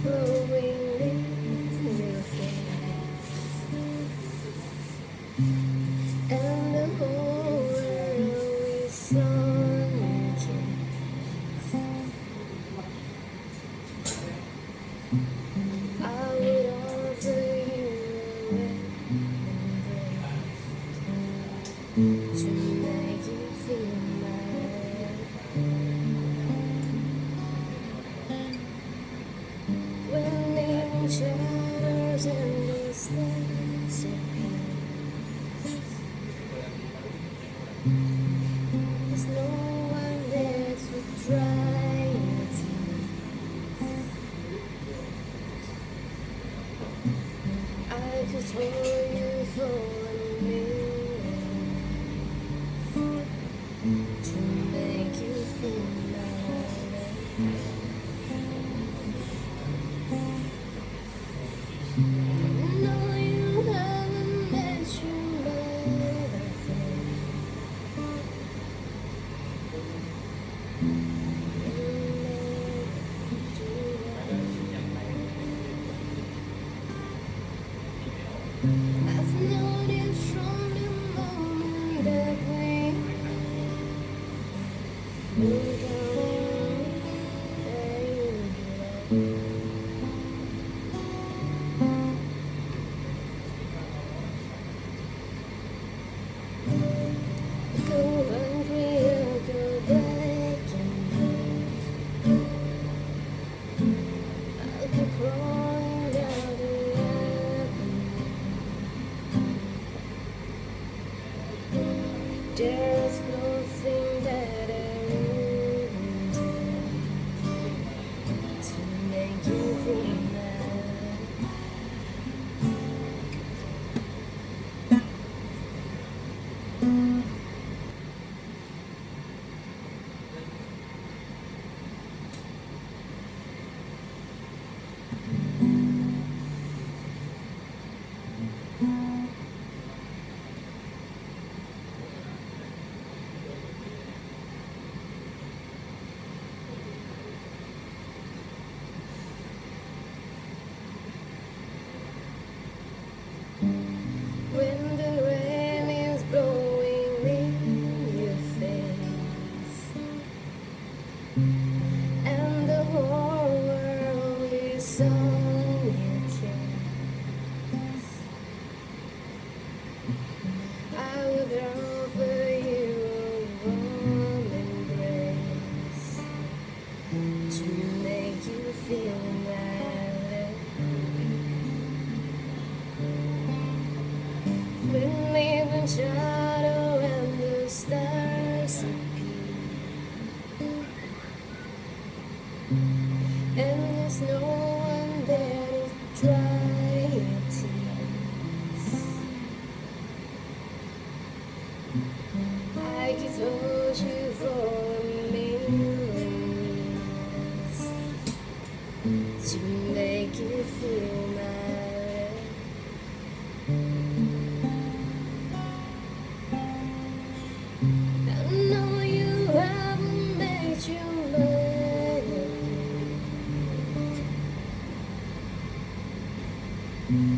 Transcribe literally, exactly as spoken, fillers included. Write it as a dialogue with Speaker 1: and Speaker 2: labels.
Speaker 1: flowing in your face, and the whole world is on your kiss. I would offer you an embrace to make you feel my when the shadows and the stars appear. There's no one there to dry your tears. I could hold you for a minute to make you feel my no, you haven't met your better friend. I've known you from the moment that we moved on, baby. Go hungry or go back and I'll be crawling down the avenue. There's nothing that I wouldn't do to make you feel mad. When the rain is blowing in your face, and the whole world is on your case, I would offer you a warm embrace to make you feel my love. When the even shadow and the stars appear, and there's no one there to dry your tears, I could hold you for a million years to make you feel my love. I know you haven't made your mind up.